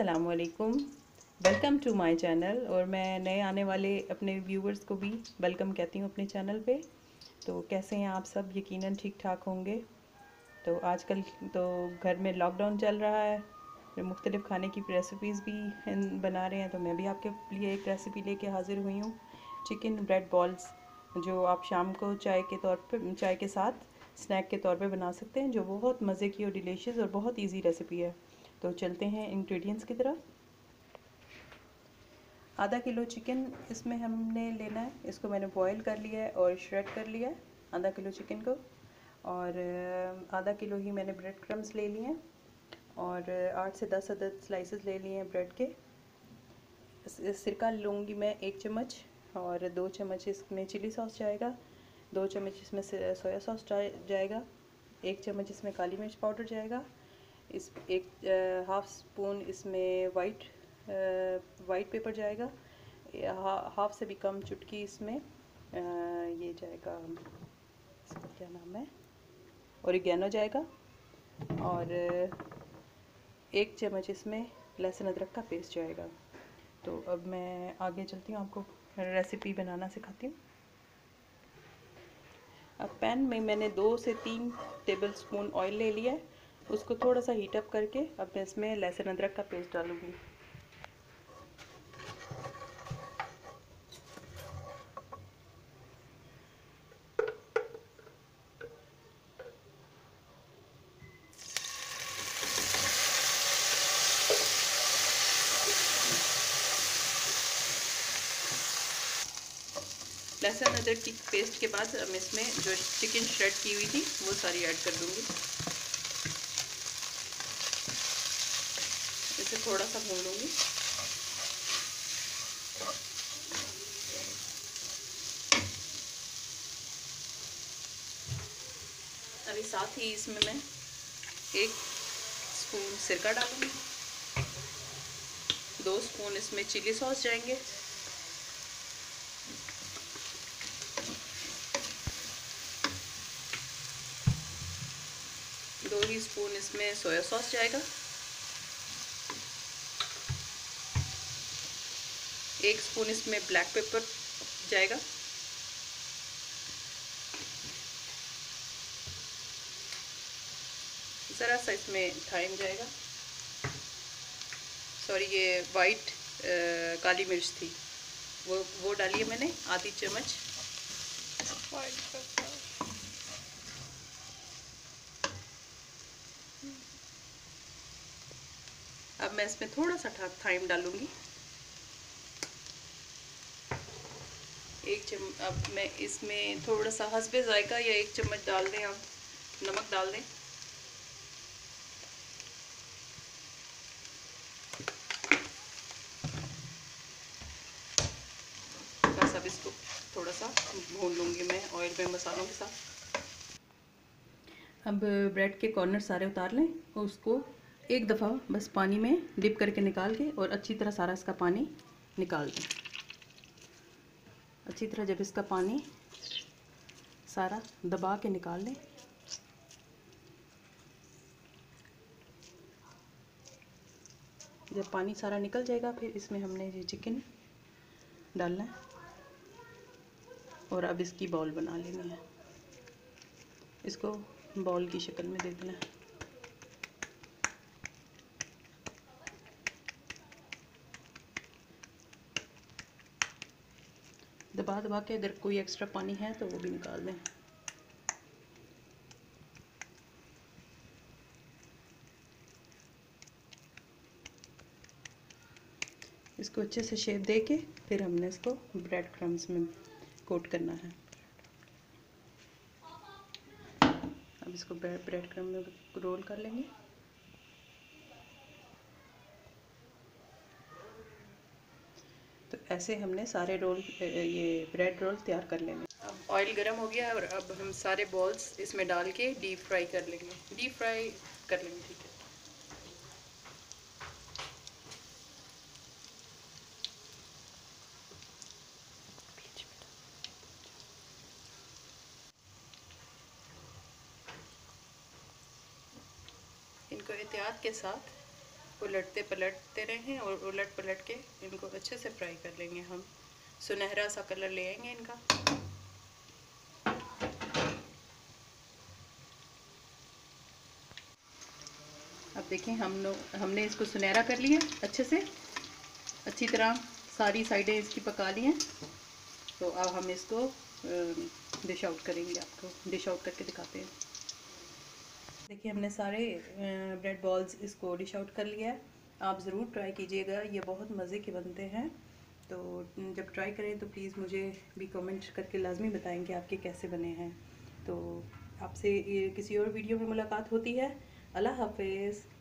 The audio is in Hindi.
अस्सलामुअलैकुम। Welcome to my channel. और मैं नए आने वाले अपने व्यूवर्स को भी वेलकम कहती हूँ अपने चैनल पे। तो कैसे हैं आप सब? यकीनन ठीक ठाक होंगे। तो आजकल तो घर में लॉकडाउन चल रहा है, मुख्तलिफ़ खाने की रेसिपीज़ भी बना रहे हैं। तो मैं भी आपके लिए एक रेसिपी लेके हाज़िर हुई हूँ, चिकन ब्रेड बॉल्स, जो आप शाम को चाय के साथ स्नैक के तौर पे बना सकते हैं, जो बहुत मज़े की और डिलीशियस और बहुत इजी रेसिपी है। तो चलते हैं इंग्रेडिएंट्स की तरफ। आधा किलो चिकन इसमें हमने लेना है। इसको मैंने बॉईल कर लिया है और श्रेड कर लिया है, आधा किलो चिकन को। और आधा किलो ही मैंने ब्रेड क्रम्स ले लिए हैं और 8 से 10 अदद स्लाइसेस ले लिए हैं ब्रेड के। सिरका लूँगी मैं 1 चम्मच, और 2 चम्मच इसमें चिली सॉस जाएगा, 2 चम्मच इसमें सोया सॉस जाएगा, 1 चम्मच इसमें काली मिर्च पाउडर जाएगा, इस हाफ़ स्पून इसमें वाइट पेपर जाएगा, हाफ से भी कम चुटकी इसमें ये जाएगा, इसका क्या नाम है, ओरिगेनो जाएगा, और 1 चम्मच इसमें लहसुन अदरक का पेस्ट जाएगा। तो अब मैं आगे चलती हूँ, आपको रेसिपी बनाना सिखाती हूँ। अब पैन में मैंने 2 से 3 टेबल स्पून ऑयल ले लिया है। उसको थोड़ा सा हीट अप करके अब मैं इसमें लहसुन अदरक का पेस्ट डालूँगी। लहसुन अदरक की पेस्ट के बाद अब इसमें जो चिकन श्रेड की हुई थी वो सारी ऐड कर दूँगी। इसे थोड़ा सा भून लूँगी। अभी साथ ही इसमें मैं 1 स्पून सिरका डालूँगी, 2 स्पून इसमें चिली सॉस जाएंगे, 2 ही स्पून इसमें सोया सॉस जाएगा, 1 स्पून इसमें ब्लैक पेपर जाएगा, ज़रा सा इसमें थाइम जाएगा, सॉरी ये वाइट काली मिर्च थी, वो डाली है मैंने आधी चम्मच। अब मैं इसमें थोड़ा सा थाइम डालूंगी, अब मैं इसमें थोड़ा सा हस्बे जायका या 1 चम्मच डाल दें, आप नमक डाल दें। बस अब इसको थोड़ा सा भून लूँगी मैं ऑयल में मसालों के साथ। अब ब्रेड के कॉर्नर सारे उतार लें और उसको एक दफ़ा बस पानी में डिप करके निकाल के और अच्छी तरह सारा इसका पानी निकाल दें। अच्छी तरह जब इसका पानी सारा दबा के निकाल लें, जब पानी सारा निकल जाएगा फिर इसमें हमने ये चिकन डालना है और अब इसकी बॉल बना लेनी है। इसको बॉल की शक्ल में दे देना है। दबा दबा के अगर कोई एक्स्ट्रा पानी है तो वो भी निकाल दें। इसको अच्छे से शेप दे के फिर हमने इसको ब्रेड क्रम्स में कोट करना है। अब इसको ब्रेड क्रम्स में रोल कर लेंगे। तो ऐसे हमने सारे ये ब्रेड रोल तैयार कर लेंगे। अब ऑयल गर्म हो गया और अब हम सारे बॉल्स इसमें डाल के डीप फ्राई कर लेंगे, ठीक है। इनको एहतियात के साथ उलटते पलटते रहें और उलट पलट के इनको अच्छे से फ्राई कर लेंगे हम। सुनहरा सा कलर ले आएंगे इनका। अब देखें हमने इसको सुनहरा कर लिया अच्छे से, अच्छी तरह सारी साइडें इसकी पका ली हैं। तो अब हम इसको डिश आउट करेंगे, आपको डिश आउट करके दिखाते हैं। देखिए हमने सारे ब्रेड बॉल्स इसको डिश आउट कर लिया है। आप ज़रूर ट्राई कीजिएगा, ये बहुत मज़े के बनते हैं। तो जब ट्राई करें तो प्लीज़ मुझे भी कमेंट करके लाजमी बताएं कि आपके कैसे बने हैं। तो आपसे किसी और वीडियो में मुलाकात होती है। अल्लाह हाफिज़।